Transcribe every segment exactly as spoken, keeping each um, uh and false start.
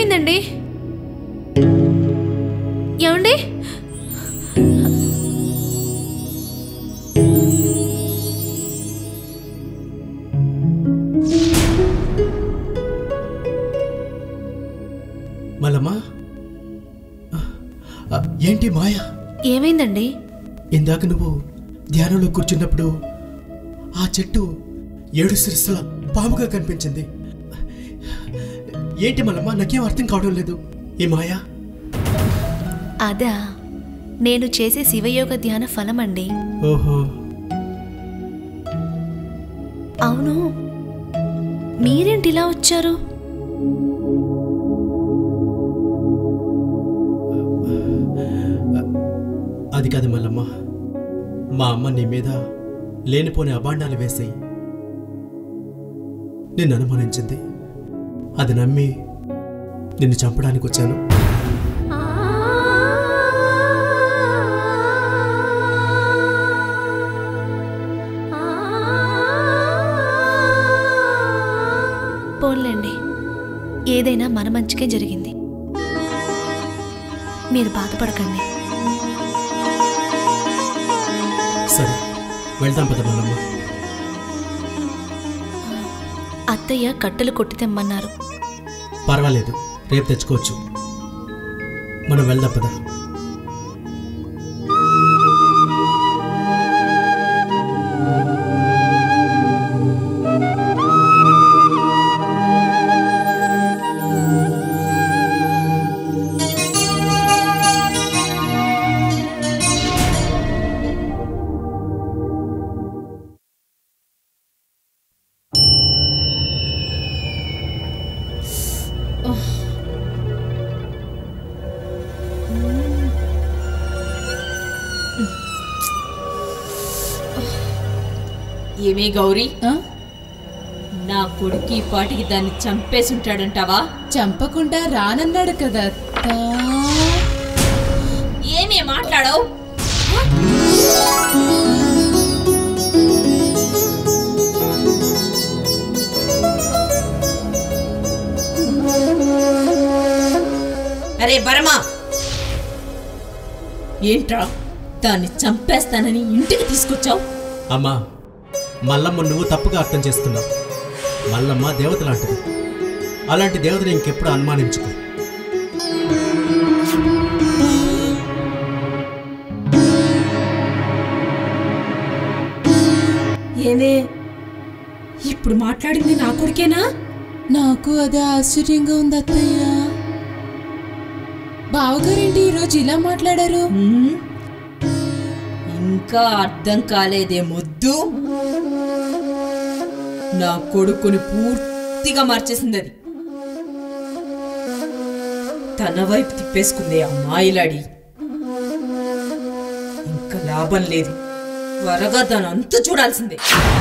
ఏమైందండి? ఏమండి? మల్లమ్మ, ఏంటి మాయ? ఏమైందండి? ఇందాక నువ్వు ధ్యానంలో కూర్చున్నప్పుడు ఆ చెట్టు ఏడు శిరస్సుల పాముగా కనిపించింది. ఏంటి మల్లమ్మ, నాకేం అర్థం కావడం లేదు. ఈ మాయా? అదా, నేను చేసే శివయోగ ధ్యాన ఫలం అండి. ఓహో. అవును, మీరేంటి ఇలా వచ్చారు? అది కాదు మల్లమ్మ, మా అమ్మ నీ మీద లేనిపోని అబాండాలు వేసి నిన్ను అనుమానించింది. అది నమ్మి నిన్ను చంపడానికి వచ్చాను. పోన్లేండి, ఏదైనా మన మంచికే జరిగింది. మీరు బాధపడకండి. సరే, వెళ్దాం పద మల్లమ్మ. అత్తయ్య కట్టెలు కొట్టి తెమ్మన్నారు. పర్వాలేదు, రేపు తెచ్చుకోవచ్చు. మనం వెళ్దాం పద. ఏమే గౌరీ, నా కొడుకు పాటికి దాన్ని చంపేసి ఉంటాడంటావా? చంపకుండా రానన్నాడు కదా. ఏమే మాట్లాడవు? అరే బరమా, ఏంట్రా దాన్ని చంపేస్తానని ఇంటికి తీసుకొచ్చావు? అమ్మా, మల్లమ్మ నువ్వు తప్పుగా అర్థం చేసుకున్నావు. మల్లమ్మ దేవత లాంటిది. అలాంటి దేవతని ఇంకెప్పుడు అనుమానించుకో. ఏమే, ఇప్పుడు మాట్లాడింది నా కొడుకేనా? నాకు అదే ఆశ్చర్యంగా ఉంది అత్తయ్య. బావగారేంటి ఈరోజు ఇలా మాట్లాడారు? ఇంకా అర్థం కాలేదే మొద్దు. నా కొడుకుని పూర్తిగా మార్చేసింది అది. తన వైపు తిప్పేసుకుంది అమ్మాయిలాడి. ఇంకా లాభం లేదు, త్వరగా దాని అంత చూడాల్సిందే.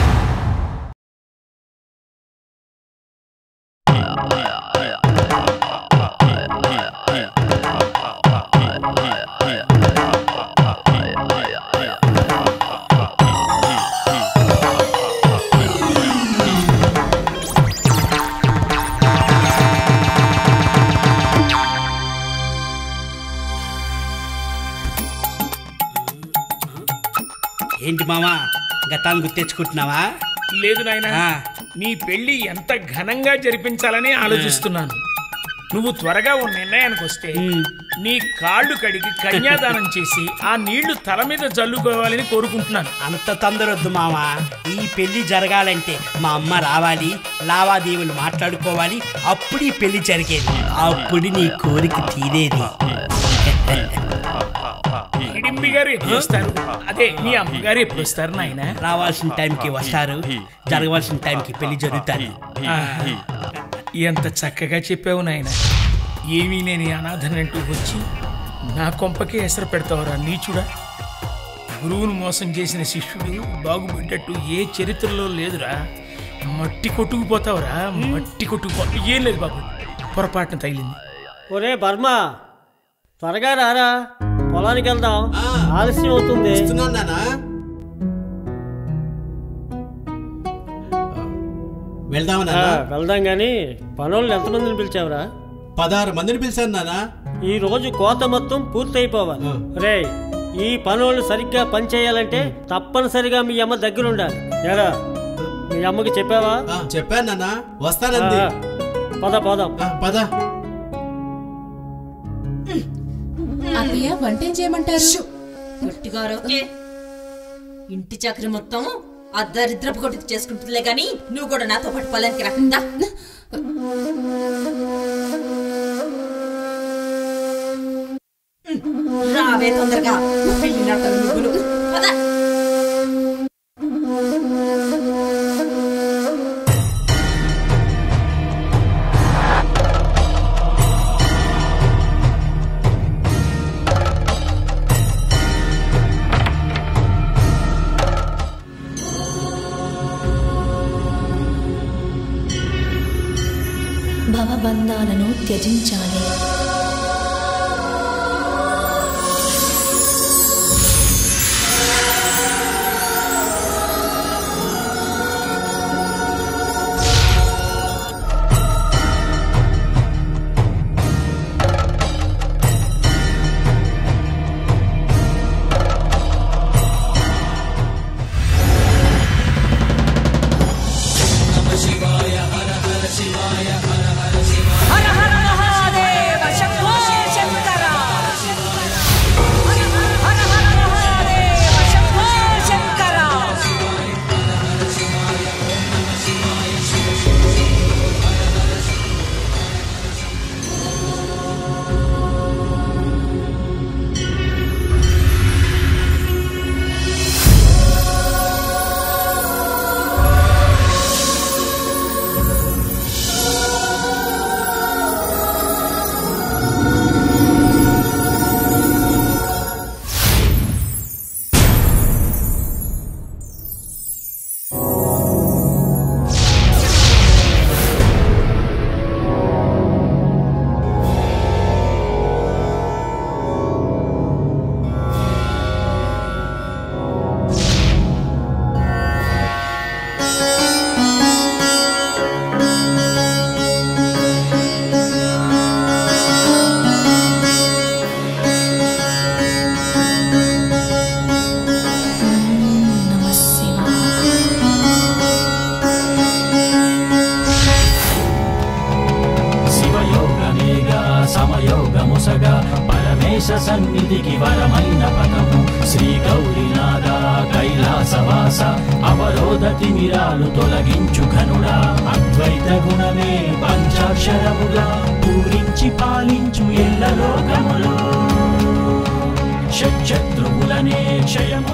ఏంటి మామా, గతాన్ని గుర్తెచ్చుకుంటున్నావా? లేదు నాయనా, నీ పెళ్లి ఎంత ఘనంగా జరిపించాలని ఆలోచిస్తున్నాను. నువ్వు త్వరగా ఓ నిర్ణయానికి వస్తే నీ కాళ్ళు కడిగి కన్యాదానం చేసి ఆ నీళ్లు తల మీద జల్లుకోవాలని కోరుకుంటున్నాను. అంత తొందరొద్దు మామా. ఈ పెళ్లి జరగాలంటే మా అమ్మ రావాలి, లావాదేవీలు మాట్లాడుకోవాలి. అప్పుడు ఈ పెళ్లి జరిగేది, అప్పుడు నీ కోరిక తీరేది. హిడింబి గారు ఎప్పుడు వస్తారు? అదే మీ అమ్మగారు ఎప్పుడు వస్తారు నాయన? రావాల్సిన టైంకి వస్తారు, జరగవలసిన టైంకి పెళ్లి జరుగుతుంది. ఎంత చక్కగా చెప్పావు నాయన. ఏమీ లేని అనాథనంటూ వచ్చి నా కొంపకే ఎసరు పెడతావురా నీచుడా. గురువును మోసం చేసిన శిష్యుడు బాగుపడ్డట్టు ఏ చరిత్రలో లేదురా. మట్టి కొట్టుకుపోతావురా, మట్టి కొట్టుకుపో. ఏం లేదు బాబు, పొరపాటున తగిలింది. ఒరే బర్మా, త్వరగా రారా, పొలానికి వెళ్దాం, ఆలస్యం అవుతుంది. వెళ్దాం వెళ్దాం గాని పనులు ఎంతమందిని పిలిచావురా? పదహారు మందిని పిలిచాను నానా. ఈ రోజు కోత మొత్తం పూర్తయిపోవాలి. రే ఈ పనులు సరిగ్గా పని చేయాలంటే తప్పనిసరిగా మీ అమ్మ దగ్గర ఉండాలి. ఎరా మీ అమ్మకి చెప్పావా? చెప్పాను నాన్న, వస్తానంది. పద పోదాం. పద. అత్తయ్య వంట ఏం చేయమంటారు? గట్టిగా అరవకే. ఇంటి చాకరి మొత్తం ఆ దరిద్రపు కొట్టుకు చేసుకుంటుందిలే గాని నువ్వు కూడా నాతో పాటు పొలానికి రాకుండా రావే తొందరగా. వెళ్ళినట్టు నువ్వులు పద. భవబంధాలను త్యజించాలి. సన్నిధికి వరమైన పదము శ్రీ గౌరీనాథ కైలాసవాస అవరోధ తిమిరాలు తొలగించు ఘనుడా అద్వైత గుణమే పంచాక్షరముగా పూరించి పాలించు ఎల్ల లోకములు షట్శత్రువులనే క్షయము